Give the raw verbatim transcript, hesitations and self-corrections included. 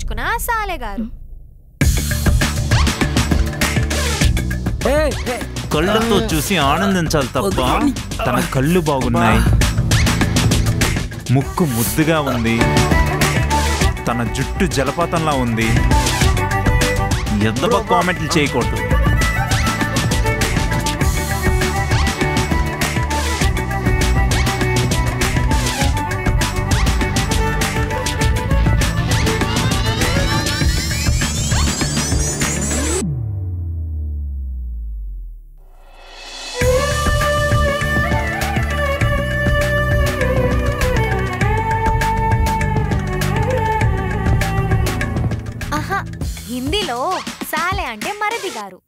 తెచ్చుకున్న సాలే గారు. కళ్ళతో చూసి ఆనందించాలి తప్ప తన కళ్ళు బాగున్నాయి, ముక్కు ముద్దుగా ఉంది, తన జుట్టు జలపాతంలా ఉంది. ఎద్దబ కామెంట్లు చేయకూడదు. హిందీలో సాలే అంటే మరిది గారు,